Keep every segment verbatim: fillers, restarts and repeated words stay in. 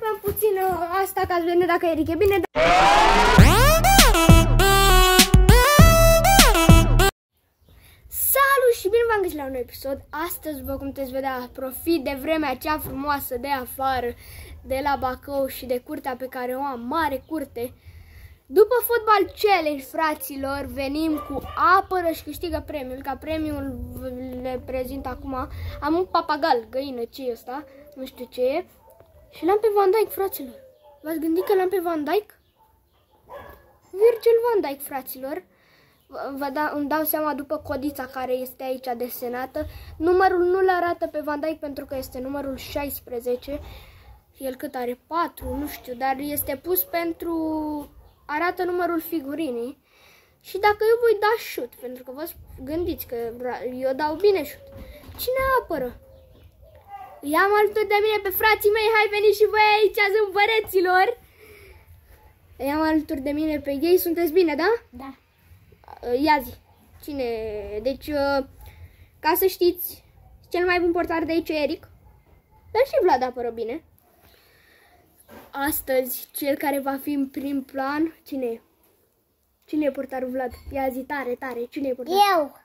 filmăm puțin uh, asta ca să vedem dacă Eric e bine. Salut și bine v-am găsit la un nou episod. Astăzi, după cum puteți vedea, profit de vremea cea frumoasă de afară, de la Bacău și de curtea pe care o am, mare curte. După Fotbal Challenge, fraților, venim cu apără și câștigă premiul. Ca premiul le prezint acum. Am un papagal, găină, ce e ăsta? Nu știu ce e. Și l-am pe Van Dijk, fraților. V-ați gândit că l-am pe Van Dijk? Virgil van Dijk, fraților. Vă da, îmi dau seama după codița care este aici desenată. Numărul nu-l arată pe Van Dijk pentru că este numărul șaisprezece. El cât are? patru, nu știu, dar este pus pentru... arată numărul figurinii. Și dacă eu voi da șut, pentru că vă gândiți că eu dau bine șut, cine apără? I-am alături de mine pe frații mei, hai veniți și voi aici, zâmbăreților! I-am alături de mine pe ei, sunteți bine, da? Da. Ia zi, cine? Deci, ca să știți, cel mai bun portar de aici e Eric, dar și Vlad apără bine. Astăzi, cel care va fi în prim plan, cine e? Cine e portarul, Vlad? Ia zi, tare, tare, cine e portarul? Eu!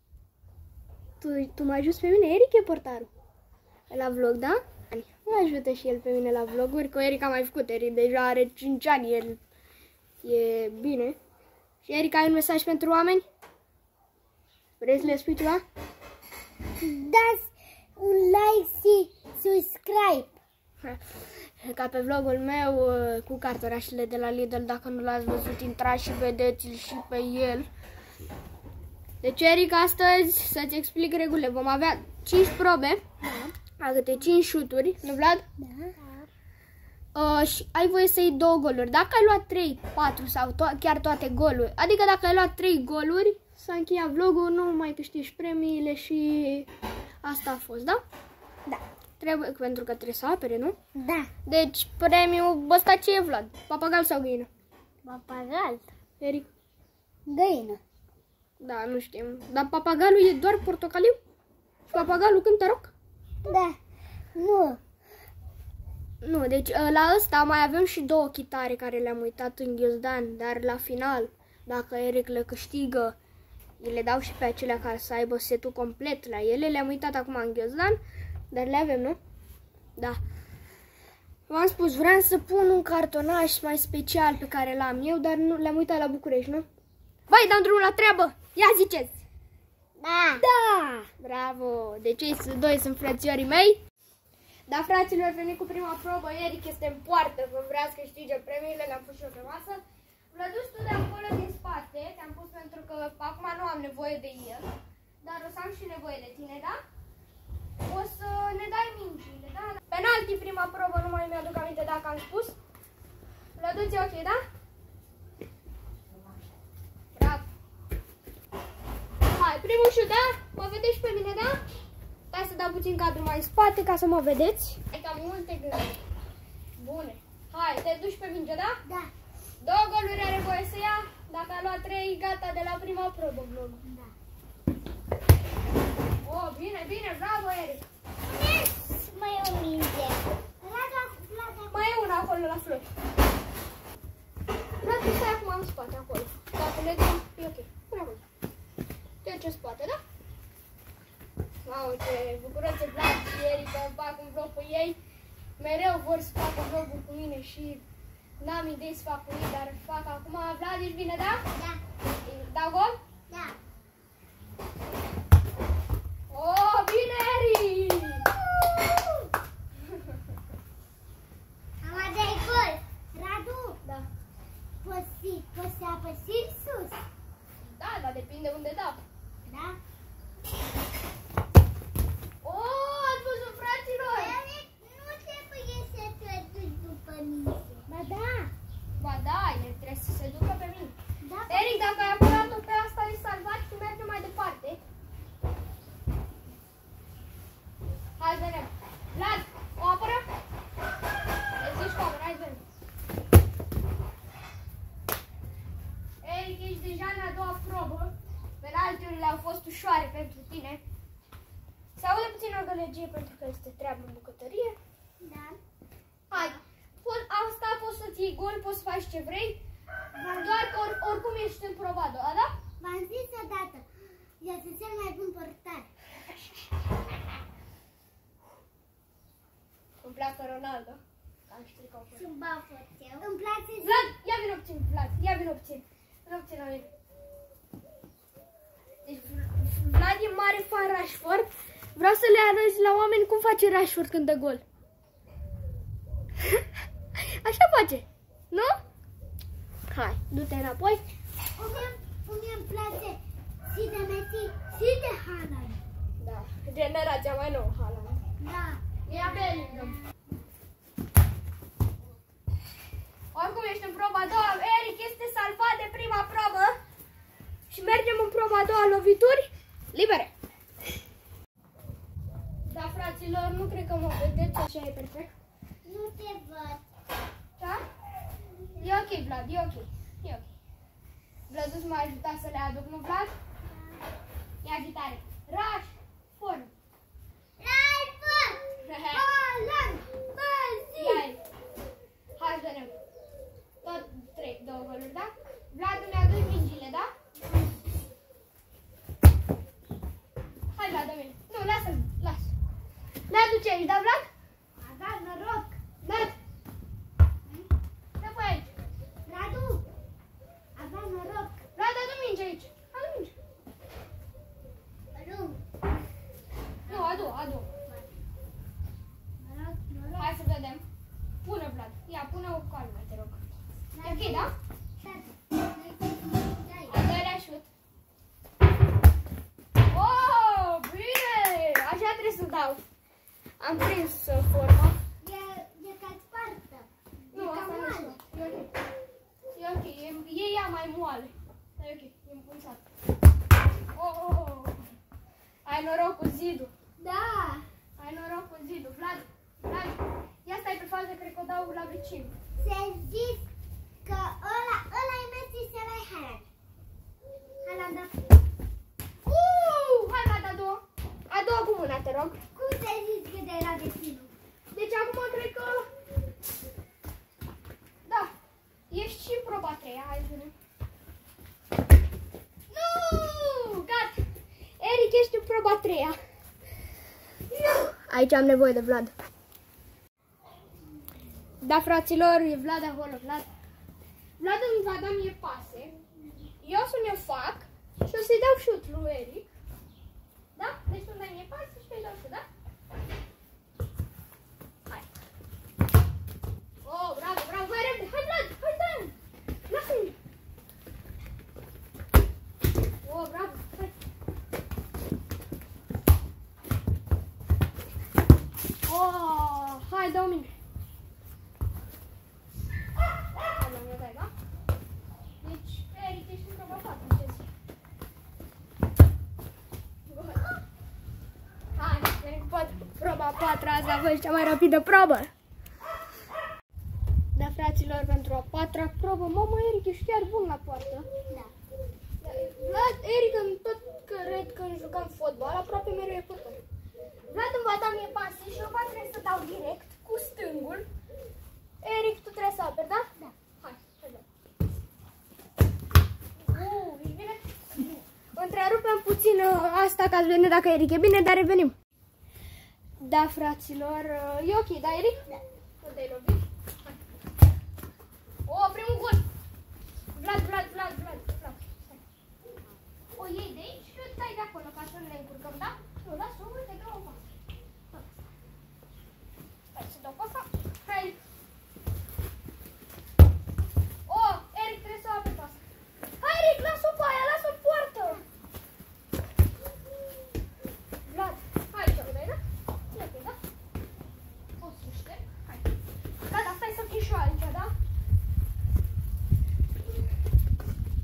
Tu, tu m-ai ajuns pe mine? Eric e portarul. La vlog, da? Mă ajută și el pe mine la vloguri, că Eric a mai făcut, Eric deja are cinci ani, el e bine. Și Eric, ai un mesaj pentru oameni? Vrei să le spui ceva? Dați un like și subscribe! Ca pe vlogul meu cu cartorașele de la Lidl, dacă nu l-ați văzut, intrați și vedeți-l și pe el. Deci, Eric, astăzi să-ți explic regulile. Vom avea cinci probe, da. A câte cinci șuturi, nu, Vlad? Da. Uh, și ai voie să iei două goluri. Dacă ai luat trei, patru sau to chiar toate goluri, adică dacă ai luat trei goluri, s-a încheiat vlogul, nu mai câștigi premiile și asta a fost, da? Da. Trebuie, pentru că trebuie să apere, nu? Da. Deci, premiul ăsta ce e, Vlad? Papagal sau găină? Papagal. Eric? Găină. Da, nu știm. Dar papagalul e doar portocaliu? Și papagalul cântă rock? Da. Nu. Nu, deci la ăsta mai avem și două chitare care le-am uitat în ghiozdan, dar la final, dacă Eric le câștigă, îi le dau și pe acelea care să aibă setul complet la ele. Le-am uitat acum în ghiozdan, dar le avem, nu? Da. V-am spus, vreau să pun un cartonaș mai special pe care l-am eu, dar nu le-am uitat la București, nu? Vai, dăm drumul la treabă! Ia ziceți! Da! Da! Bravo! Deci ei doi sunt frățiorii mei. Da, fraților, venim cu prima probă. Eric este în poartă, că vrea să câștige premiile, le-am pus și eu pe masă. Vlăduț, tu de acolo din spate, te-am pus pentru că acum nu am nevoie de el, dar o să am și nevoie de tine, da? O să ne dai mingile, da? Penalti, prima probă, nu mai mi-aduc aminte dacă am spus. Vlăduț, e ok, da? Bravo! Hai, primul șut, da? Mă vedeți pe mine, da? Hai să dau puțin cadrul mai în spate ca să mă vedeți. Ai cam multe gânduri. Bune. Hai, te duci pe minge, da? Da. Două goluri are voie să ia. Dacă a luat trei, gata de la prima probă vlogul. Da. Oh, bine, bine, bravo, Eric. Yes! Mai e o minge. Mai e una acolo la flori. Vlad, tu stai acum în spate, acolo. Dacă le dăm, e ok. Pune acolo. Trece în spate, da? Mamă, ce bucuroase Vlad și Eric că fac un vlog pe ei. Mereu vor să facă vloguri cu mine și n-am idei să fac cu ei, dar fac acum. Vlad, ești bine, da? Da. Dau gol? Da. Oh, bine, Eric! Am dat gol. Radu, Da. poți fi, poți să apăsi sus? Da, dar depinde unde dau. Da? Oh, ați văzut, fraților? Nu trebuie să te duci după mine. Ba da. Ba da, el trebuie să se ducă pe mine. Da. Eric, dacă ai apărat-o pe asta, e salvat și mergem mai departe. Hai, vedem. Vlad, o apără? Îți zici cu apără, hai, vedem. Eric, ești deja în a doua probă. Penaltiurile au fost ușoare pentru tine. Se aude puțin o gălăgie pentru că este treabă în bucătărie. Da. Hai, să-ți iei gol, poți să faci ce vrei, doar că or, oricum ești în proba a doua, da? V-am zis odată, este cel mai bun portar. Îmi placă Ronaldo. Am stricat. Sunt bafăt eu. Îmi place să... Vlad, ia vino puțin, Vlad, ia vino puțin. Vino puțin la mine. Deci, Vlad e mare fan Rashford. Vreau să le arăți la oameni cum face Rashford când dă gol. Așa face, nu? Hai, du-te înapoi. Mie îmi place și de Messi și de Haaland. Da, generația mai nouă, Haaland. Da. Ia Bellingham. Oricum ești în proba a doua, Eric este salvat de prima probă și mergem în proba a doua, lovituri libere. Da, fraților, nu cred că mă vedeți, așa e perfect. Nu te văd. Da? E ok, Vlad, e ok. E ok. Vladus m-a ajutat să le aduc, nu, Vlad? Ia agitare. Raș, form. Rashford! Haaland! Messi! Ia-i. Hai să vedem. Tot trei, două goluri, da? Vlad îmi aduci mingile, da? Hai, Vlad, dă mine. Nu, lasă-l, lasă. Ne aduce aici, da, Vlad? A dat noroc! Vlad! Dă pe aici. Radu! A dat noroc! Vlad, adu minge aici. Adu minge. Radu! Nu, adu, adu. Noroc, noroc! Hai să vedem. Pune, Vlad. Ia, pune-o cu calma, te rog. E ok, da? Al doilea șut. Oh, bine! Așa trebuie să dau. Am prins uh, forma. E, e ca spartă. Nu, E ca asta nu moale. știu. E ok. E ok. E, e ea mai moale. E ok. E împulsat. Oh, oh, oh. Ai noroc cu zidul. Da! Ai noroc cu zidul. Vlad, Vlad, ia stai pe fază, cred că o dau la vecin. Se zis că ăla, ăla e Messi și ăla e Haaland. Haaland, da. Uh, hai, Vlad, a doua. A doua cu mâna, te rog. Cum se zis că de era destinul? Deci acum cred că... Da, ești și în proba a treia, hai să vedem. Nu, gata. Eric, ești în proba a treia. Aici am nevoie de Vlad. Da, fraților, e Vlad acolo, Vlad. Vlad îmi va da mie pase. Eu o să ne fac și o să-i dau șut lui Eric. Da? Deci tu dai mie pase și îi dau șut, da? Hai. Oh, bravo, bravo, hai repede, hai Vlad, hai Dan! Lasă-mi! Oh, bravo, hai! Oh, hai, dă-o mine! Hai, la dai, da? Deci, Eric, ești în proba patru, ce zici? Hai, proba a patra, azi avem cea mai rapidă probă! Da, fraților, pentru a patra probă, mamă, Eric, ești chiar bun la poartă. Da. Vlad, Eric, în tot cred că jucam fotbal, aproape mereu e părtă. Vlad îmi va da mie pase și eu va trebui să dau direct cu stângul. Eric, tu trebuie să aperi, da? Da. Hai, hai, da. Uh, e bine? Întrerupem puțin uh, asta ca să vedem dacă Eric e bine, dar revenim. Da, fraților, uh, e ok, da, Eric? Da. Nu te-ai lovit? Hai. Oh, primul gol! Vlad, Vlad, Vlad, Vlad, Vlad. Hai. O iei de aici și o dai de acolo ca să nu ne încurcăm, da? Nu, lasă-o, uite, dă-o în față. Hai să dau pe asta. Hai. Oh, Eric, trebuie să o aperi pe asta. Hai, Eric, lasă-o pe aia, lasă-o în poartă. Vlad, hai ce o dai, da? E ok, da? O să șterg. Hai. Gata, stai să fii și eu aici, da?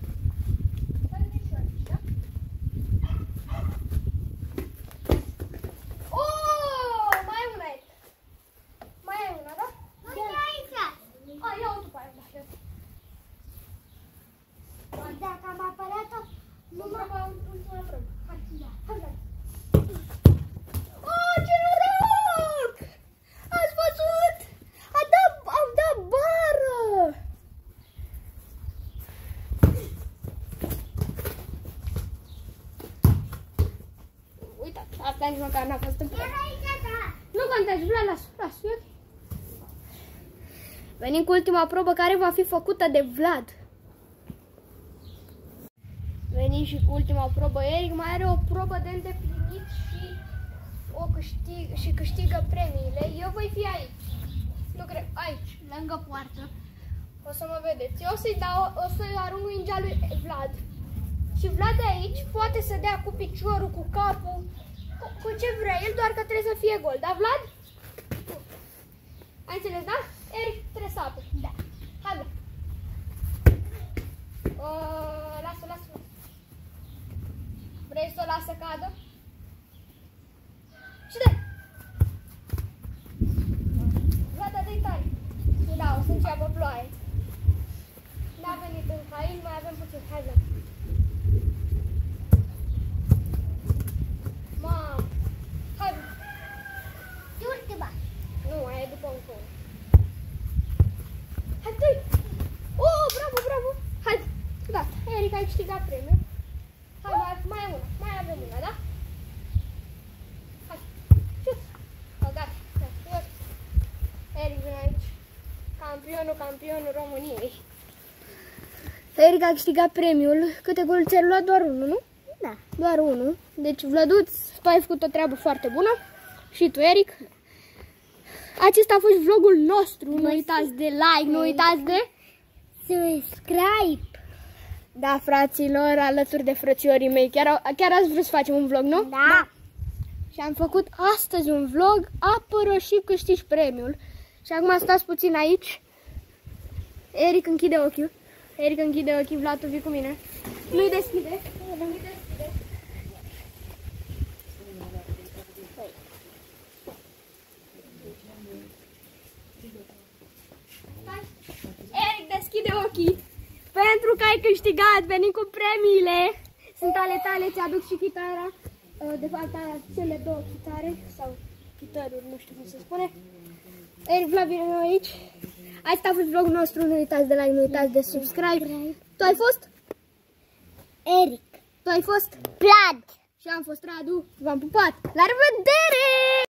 Stai să fii și eu aici, da? n-a fost în premiu. Era aici, da. Nu contează, Vlad, las, las, e ok. Venim cu ultima probă care va fi făcută de Vlad. Venim și cu ultima probă. Eric mai are o probă de îndeplinit și, o câștig, și câștigă premiile. Eu voi fi aici. Nu cred, aici, lângă poartă. O să mă vedeți. Eu o să-i dau, o să-i arunc mingea lui Vlad. Și Vlad de aici poate să dea cu piciorul, cu capul, cu, cu ce vrea el, doar că trebuie să fie gol. Da, Vlad? Ai înțeles, da? Eric, trebuie să apă. Da. Hai, Vlad. Uh, lasă, lasă, lasă. Vrei să o las să cadă? Și dă! Vlad, dă-i tare. Da, o să înceapă ploaie. N-a venit încă aici, mai avem puțin. Hai, Vlad. Mamă. Hai, Vlad. Și ultima. Nu, aia e după un col. Hai, dă-i! Oh, bravo, bravo! Hai, gata. Eric, ai câștigat premiul. Hai, mai, mai e una. Mai avem una, da? Hai. Șut. Oh, gata. Gata. Eric, vine aici. Campionul, campionul României. Eric a câștigat premiul. Câte goluri ți-ai luat? Doar unul, nu? Da. Doar unul. Deci, Vlăduț, tu ai făcut o treabă foarte bună. Și tu, Eric. Acesta a fost vlogul nostru. Nu uitați de like, nu uitați de subscribe. Da, fraților, alături de frățiorii mei. Chiar, chiar ați vrut să facem un vlog, nu? Da. Da. Și am făcut astăzi un vlog, apără și câștigi premiul. Și acum stați puțin aici. Eric închide ochiul. Eric închide ochii, Vlad, tu vii cu mine. Nu-i deschide. Nu-i deschide. Eric, deschide ochii. Pentru că ai câștigat, venim cu premiile. Sunt ale tale, ți-aduc și chitara. De fapt, cele două chitare. Sau chităruri, nu știu cum se spune. Eric, Vlad, vine aici. Asta a fost vlogul nostru, nu uitați de like, nu uitați de subscribe. Tu ai fost? Eric. Tu ai fost? Vlad. Și am fost Radu. V-am pupat. La revedere!